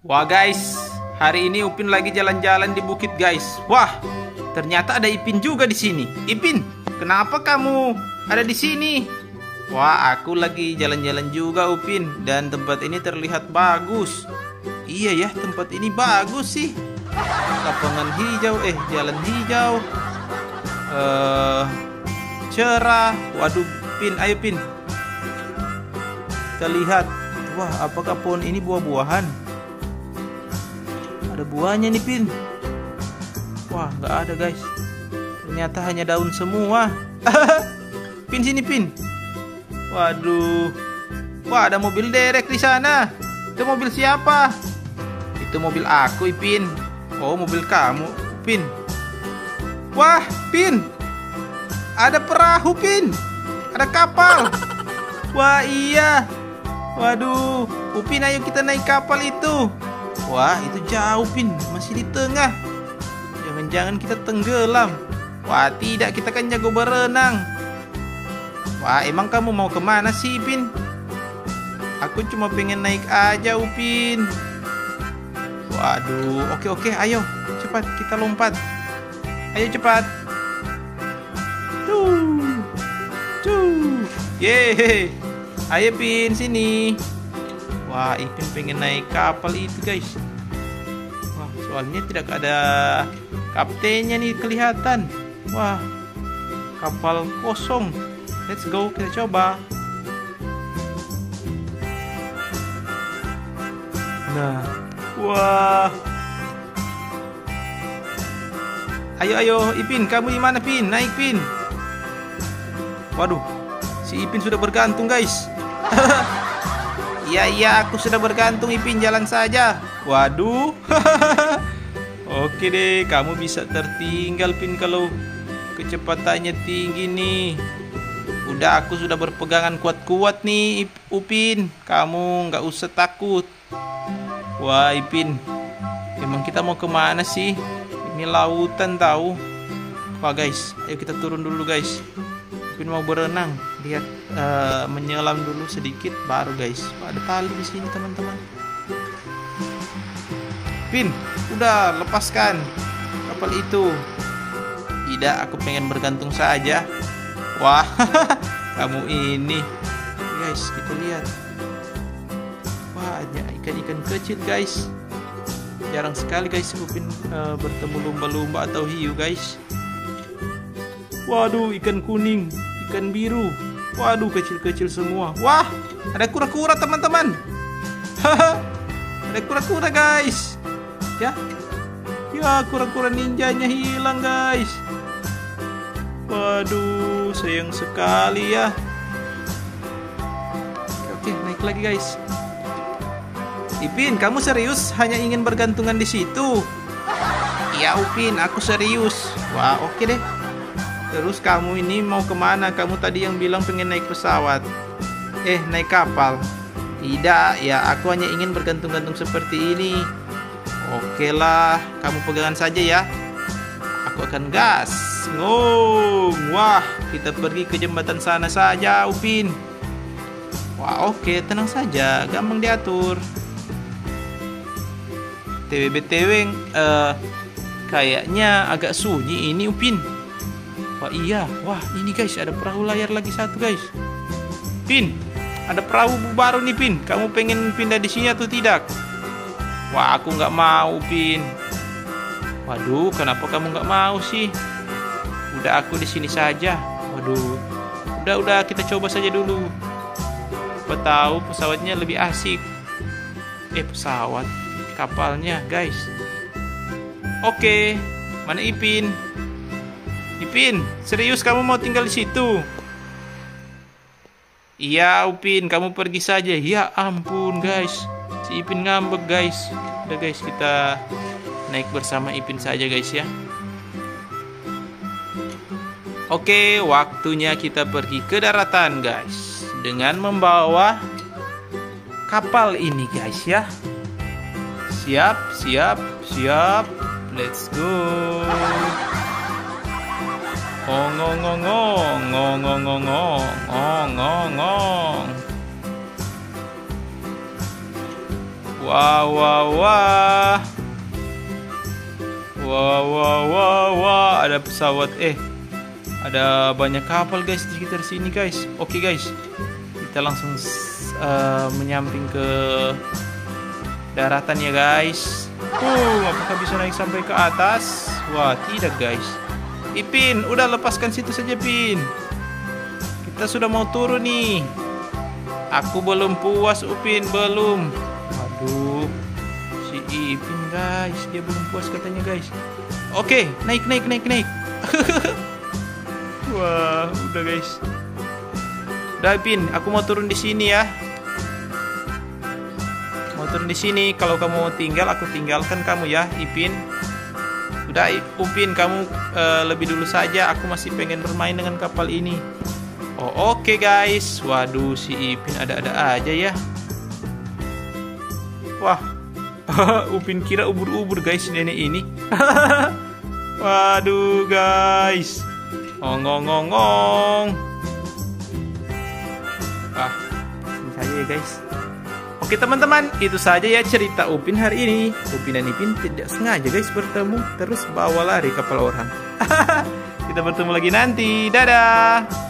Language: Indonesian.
Wah guys, hari ini Upin lagi jalan-jalan di bukit guys. Wah, ternyata ada Ipin juga di sini. Ipin, kenapa kamu ada di sini? Wah, aku lagi jalan-jalan juga Upin, dan tempat ini terlihat bagus. Iya ya, tempat ini bagus sih. Lapangan hijau, jalan hijau. Cerah. Waduh, Pin, ayo Pin. Kita lihat. Wah, apakah pohon ini buah-buahan? Ada buahnya nih, Pin. Wah, nggak ada, guys. Ternyata hanya daun semua. Pin, sini, Pin. Waduh. Wah, ada mobil derek di sana. Itu mobil siapa? Itu mobil aku, Pin. Oh, mobil kamu, Pin. Wah, Pin. Ada perahu, Pin. Ada kapal. Wah, iya. Waduh, Upin, ayo kita naik kapal itu. Wah, itu jauh, Pin. Masih di tengah. Jangan-jangan kita tenggelam. Wah, tidak, kita kan jago berenang. Wah, emang kamu mau kemana sih, Pin? Aku cuma pengen naik aja, Upin. Waduh, oke, ayo. Cepat, kita lompat. Ayo cepat. Yeay. Ayo Pin, sini. Wah, Ipin pengen naik kapal itu guys. Wah, soalnya tidak ada kaptennya nih kelihatan. Wah, kapal kosong. Let's go, kita coba. Nah, wah. Ayo Ipin, kamu di mana Pin? Naik Pin. Waduh, si Ipin sudah bergantung guys. Iya, aku sudah bergantung Ipin, jalan saja. Waduh. Oke deh, kamu bisa tertinggal Pin kalau kecepatannya tinggi nih. Udah, aku sudah berpegangan kuat-kuat nih Upin. Kamu nggak usah takut. Wah Ipin, emang kita mau kemana sih? Ini lautan tahu. Wah guys, ayo kita turun dulu guys. Upin mau berenang. Lihat, menyelam dulu sedikit baru guys. Wah, ada tali di sini teman-teman. Pin, udah lepaskan kapal itu. Tidak, aku pengen bergantung saja. Wah, kamu ini. Guys, kita lihat. Wah, ada ikan-ikan kecil guys. Jarang sekali guys Upin bertemu lumba-lumba atau hiu guys. Waduh, ikan kuning, ikan biru. Waduh, kecil-kecil semua. Wah, ada kura-kura teman-teman. Ada kura-kura guys. Ya, kura-kura ninjanya hilang guys. Waduh, sayang sekali ya. Oke, naik lagi guys. Ipin, kamu serius hanya ingin bergantungan di situ? Iya Upin, aku serius. Wah, oke deh. Terus kamu ini mau kemana? Kamu tadi yang bilang pengen naik pesawat. Naik kapal. Tidak, ya aku hanya ingin bergantung-gantung seperti ini. Oke lah, kamu pegangan saja ya. Aku akan gas. Ngong. Wah, kita pergi ke jembatan sana saja, Upin. Wah, oke, tenang saja, gampang diatur. TW, kayaknya agak sunyi ini, Upin. Wah iya, wah ini guys, ada perahu layar lagi satu guys. Pin, ada perahu baru nih Pin. Kamu pengen pindah di sini atau tidak? Wah, aku nggak mau Pin. Waduh, kenapa kamu nggak mau sih? Udah, aku di sini saja. Waduh, udah kita coba saja dulu. Siapa tahu pesawatnya lebih asik. Pesawat, kapalnya guys. Oke, mana Ipin? Ipin, serius kamu mau tinggal di situ? Iya, Upin, kamu pergi saja. Ya ampun, guys. Si Ipin ngambek, guys. Udah, guys, kita naik bersama Ipin saja, guys, ya. Oke, waktunya kita pergi ke daratan, guys. Dengan membawa kapal ini, guys, ya. Siap. Let's go. Ngong. Wah, wah, wah. Wah, wah, wah, wah. Ada pesawat. Ada banyak kapal guys di sekitar sini guys. Oke guys, kita langsung menyamping ke daratan ya guys. Apakah bisa naik sampai ke atas? Wah, tidak guys. Ipin, udah lepaskan situ saja Pin. Kita sudah mau turun nih. Aku belum puas Upin, belum. Aduh, si Ipin guys, dia belum puas katanya guys. Oke, naik. Wah, udah guys. Udah Ipin, aku mau turun di sini ya. Mau turun di sini. Kalau kamu mau tinggal, aku tinggalkan kamu ya, Ipin. Udah Upin, kamu lebih dulu saja. Aku masih pengen bermain dengan kapal ini. Oh, oke guys. Waduh, si Ipin ada-ada aja ya. Wah, Upin kira ubur-ubur guys nenek ini. Waduh guys. Ongong. Wah, ini saja ya guys. Oke teman-teman, itu saja ya cerita Upin hari ini. Upin dan Ipin tidak sengaja guys bertemu, terus bawa lari kapal orang. Kita bertemu lagi nanti. Dadah.